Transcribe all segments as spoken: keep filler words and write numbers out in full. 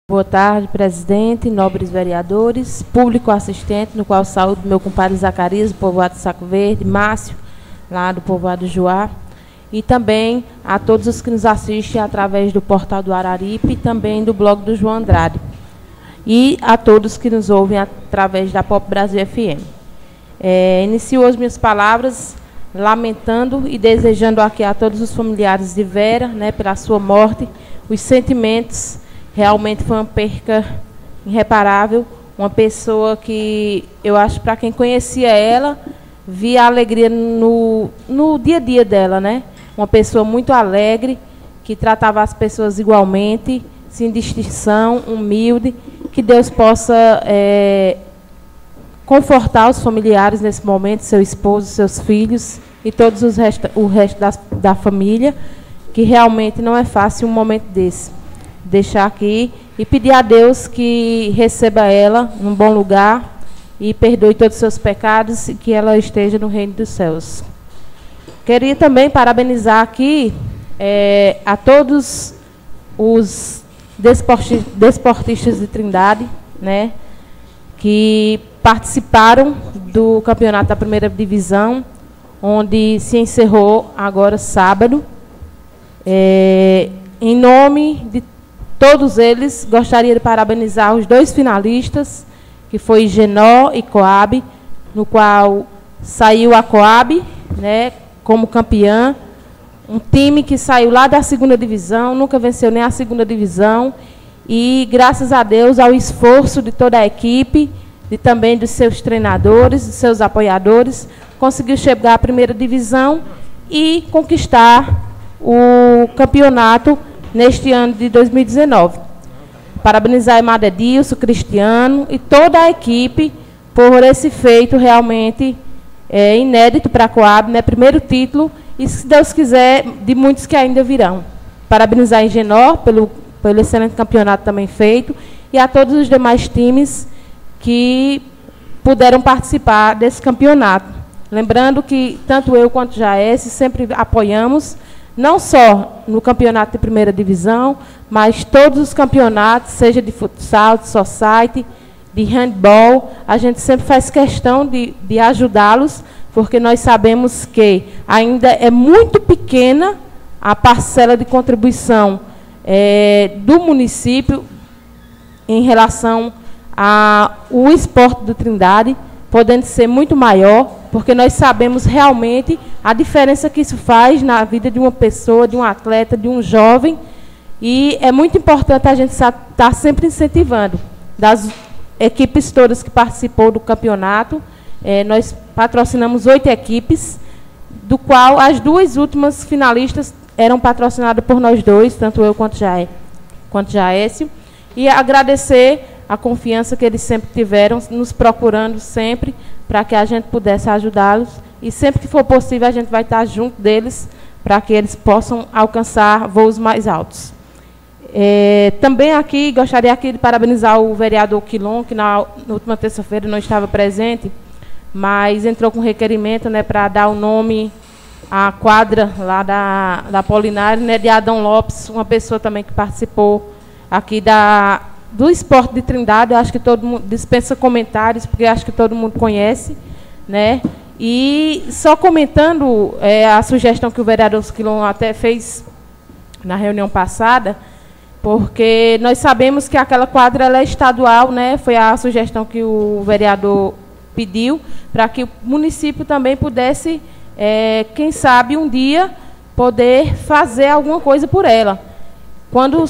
Boa tarde, presidente, nobres vereadores, público assistente, no qual saúdo meu compadre Zacarias, do povoado de Saco Verde, Márcio, lá do povoado Juá, e também a todos os que nos assistem através do portal do Araripe e também do blog do João Andrade, e a todos que nos ouvem através da Pop Brasil F M. É, inicio as minhas palavras lamentando e desejando aqui a todos os familiares de Vera, né, pela sua morte, os sentimentos. Realmente foi uma perca irreparável, uma pessoa que eu acho, para quem conhecia ela, via a alegria no, no dia a dia dela, né? Uma pessoa muito alegre, que tratava as pessoas igualmente, sem distinção, humilde, que Deus possa é, confortar os familiares nesse momento, seu esposo, seus filhos e todos os resta, o resto das, da família, que realmente não é fácil um momento desse. Deixar aqui e pedir a Deus que receba ela num bom lugar e perdoe todos os seus pecados e que ela esteja no reino dos céus. Queria também parabenizar aqui é, a todos os desporti desportistas de Trindade, né, que participaram do campeonato da primeira divisão, onde se encerrou agora sábado. É, em nome de todos eles, gostaria de parabenizar os dois finalistas, que foi Genó e Coab, no qual saiu a Coab, né, como campeã, um time que saiu lá da segunda divisão, nunca venceu nem a segunda divisão, e graças a Deus, ao esforço de toda a equipe, e também dos seus treinadores, dos seus apoiadores, conseguiu chegar à primeira divisão e conquistar o campeonato neste ano de dois mil e dezenove. Parabenizar a Emada Edilson, Cristiano e toda a equipe por esse feito realmente é, inédito para a Coab, né? Primeiro título e, se Deus quiser, de muitos que ainda virão. Parabenizar a Engenor pelo, pelo excelente campeonato também feito e a todos os demais times que puderam participar desse campeonato. Lembrando que tanto eu quanto o Jaes sempre apoiamos, não só no campeonato de primeira divisão, mas todos os campeonatos, seja de futsal, de society, de handball, a gente sempre faz questão de, de ajudá-los, porque nós sabemos que ainda é muito pequena a parcela de contribuição é, do município em relação ao esporte do Trindade, podendo ser muito maior, porque nós sabemos realmente a diferença que isso faz na vida de uma pessoa, de um atleta, de um jovem, e é muito importante a gente estar sempre incentivando. Das equipes todas que participou do campeonato, eh, nós patrocinamos oito equipes, do qual as duas últimas finalistas eram patrocinadas por nós dois, tanto eu quanto Jaé, quanto Jaécio, e agradecer a confiança que eles sempre tiveram, nos procurando sempre, para que a gente pudesse ajudá-los. E sempre que for possível, a gente vai estar junto deles, para que eles possam alcançar voos mais altos. É, também aqui, gostaria aqui de parabenizar o vereador Quilom, que na, na última terça-feira não estava presente, mas entrou com requerimento, né, para dar o nome à quadra lá da, da Polinário, né, de Adão Lopes, uma pessoa também que participou aqui da... do esporte de Trindade. Eu acho que todo mundo dispensa comentários, porque acho que todo mundo conhece, né? E só comentando é, a sugestão que o vereador Quilom até fez na reunião passada, porque nós sabemos que aquela quadra ela é estadual, né? Foi a sugestão que o vereador pediu, para que o município também pudesse, é, quem sabe, um dia, poder fazer alguma coisa por ela. Quando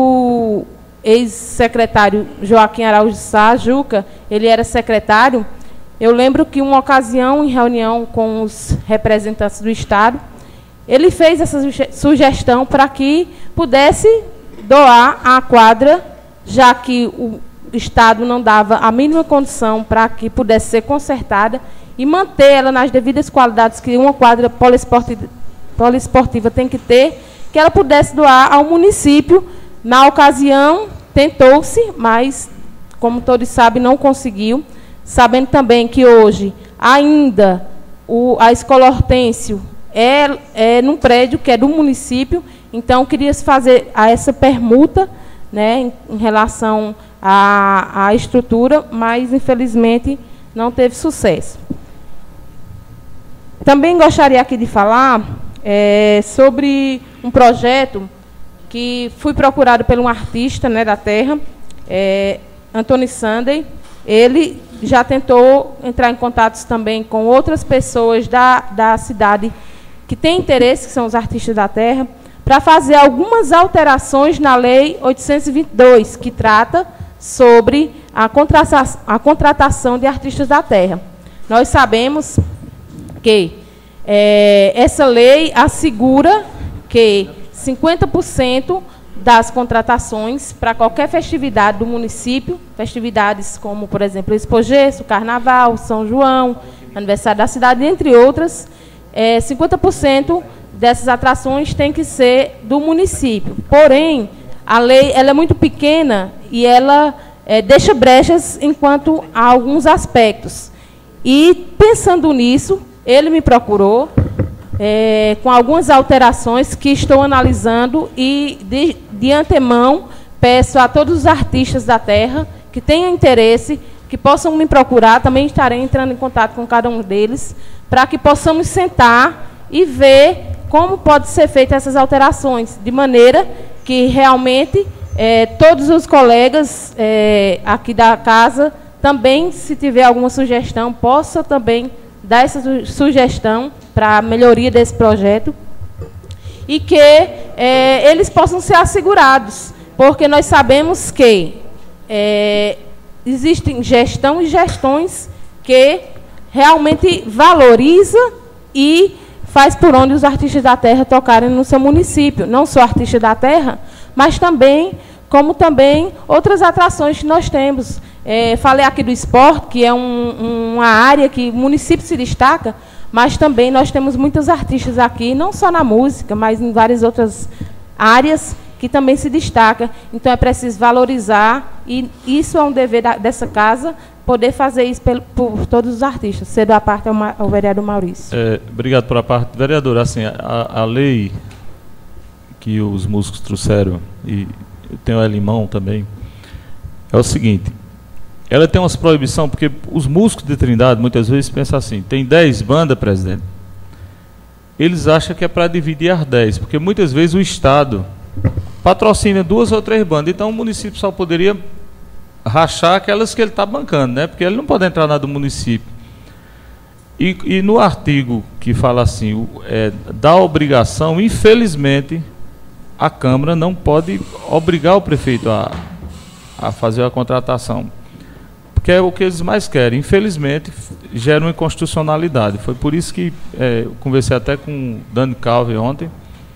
o ex-secretário Joaquim Araújo Sá, Juca, ele era secretário, eu lembro que uma ocasião, em reunião com os representantes do Estado, ele fez essa sugestão para que pudesse doar a quadra, já que o Estado não dava a mínima condição para que pudesse ser consertada e manter ela nas devidas qualidades que uma quadra poliesportiva, poliesportiva tem que ter, que ela pudesse doar ao município. Na ocasião, tentou-se, mas, como todos sabem, não conseguiu. Sabendo também que hoje, ainda, o, a Escola Hortêncio é, é num prédio que é do município, então queria fazer a essa permuta né, em, em relação à, à estrutura, mas, infelizmente, não teve sucesso. Também gostaria aqui de falar é, sobre um projeto que fui procurado por um artista, né, da terra, é, Antônio Sunday. Ele já tentou entrar em contato também com outras pessoas da, da cidade que têm interesse, que são os artistas da terra, para fazer algumas alterações na Lei oitocentos e vinte e dois, que trata sobre a contratação, a contratação de artistas da terra. Nós sabemos que é, essa lei assegura que cinquenta por cento das contratações para qualquer festividade do município, festividades como, por exemplo, o Expogesso, o Carnaval, São João, aniversário da cidade, entre outras, é, cinquenta por cento dessas atrações tem que ser do município. Porém, a lei ela é muito pequena e ela é, deixa brechas enquanto a alguns aspectos. E, pensando nisso, ele me procurou, É, com algumas alterações que estou analisando e, de, de antemão, peço a todos os artistas da terra que tenham interesse, que possam me procurar, também estarei entrando em contato com cada um deles, para que possamos sentar e ver como pode ser feitas essas alterações, de maneira que realmente é, todos os colegas é, aqui da casa, também, se tiver alguma sugestão, possa também dar essa sugestão para a melhoria desse projeto e que é, eles possam ser assegurados, porque nós sabemos que é, existem gestão e gestões que realmente valoriza e faz por onde os artistas da terra tocarem no seu município, não só artistas da terra, mas também, como também outras atrações que nós temos. É, falei aqui do esporte, que é um, uma área que o município se destaca, mas também nós temos muitos artistas aqui, não só na música, mas em várias outras áreas que também se destacam. Então, é preciso valorizar, e isso é um dever da, dessa casa, poder fazer isso por, por todos os artistas. Cedo a parte ao, ao vereador Maurício. É, obrigado pela parte. Vereador, assim, a, a lei que os músicos trouxeram, e eu tenho ela em mão também, é o seguinte: ela tem umas proibições, porque os músicos de Trindade muitas vezes pensam assim, tem dez bandas, presidente, eles acham que é para dividir as dez, porque muitas vezes o Estado patrocina duas ou três bandas, então o município só poderia rachar aquelas que ele está bancando, né? Porque ele não pode entrar na do município. E, e no artigo que fala assim, é, da obrigação, infelizmente, a Câmara não pode obrigar o prefeito a, a fazer a contratação, porque é o que eles mais querem. Infelizmente, gera uma inconstitucionalidade. Foi por isso que é, eu conversei até com o Dani Calvi ontem,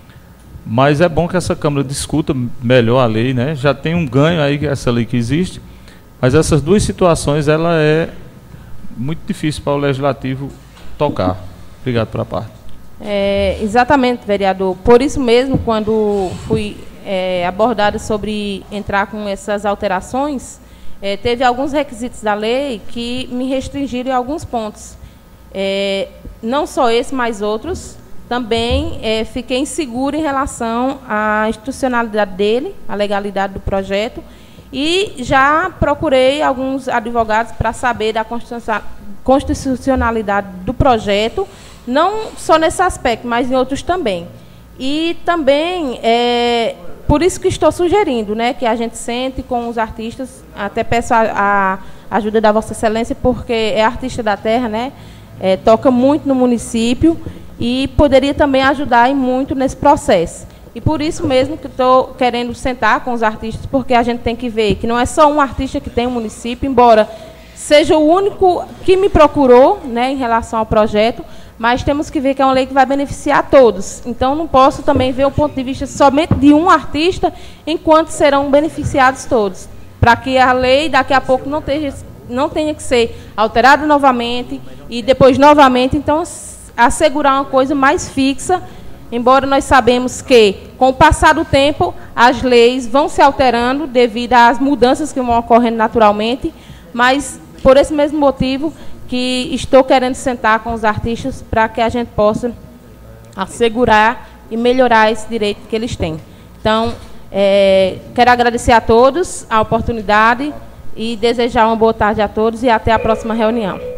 mas é bom que essa Câmara discuta melhor a lei, né? Já tem um ganho aí, essa lei que existe, mas essas duas situações, ela é muito difícil para o Legislativo tocar. Obrigado pela parte. É, exatamente, vereador. Por isso mesmo, quando fui é, abordada sobre entrar com essas alterações, é, teve alguns requisitos da lei que me restringiram em alguns pontos. É, não só esse, mas outros. Também é, fiquei insegura em relação à institucionalidade dele, à legalidade do projeto, e já procurei alguns advogados para saber da constitucionalidade do projeto, não só nesse aspecto, mas em outros também. E também, é, por isso que estou sugerindo, né, que a gente sente com os artistas, até peço a, a ajuda da Vossa Excelência, porque é artista da terra, né, é, toca muito no município, e poderia também ajudar em muito nesse processo. E por isso mesmo que estou querendo sentar com os artistas, porque a gente tem que ver que não é só um artista que tem um município, embora seja o único que me procurou, né, em relação ao projeto, mas temos que ver que é uma lei que vai beneficiar todos. Então, não posso também ver o ponto de vista somente de um artista, enquanto serão beneficiados todos, para que a lei, daqui a pouco, não tenha, não tenha que ser alterada novamente, e depois novamente. Então, assegurar uma coisa mais fixa, embora nós sabemos que, com o passar do tempo, as leis vão se alterando devido às mudanças que vão ocorrendo naturalmente, mas, por esse mesmo motivo, que estou querendo sentar com os artistas para que a gente possa assegurar e melhorar esse direito que eles têm. Então, É, quero agradecer a todos a oportunidade e desejar uma boa tarde a todos e até a próxima reunião.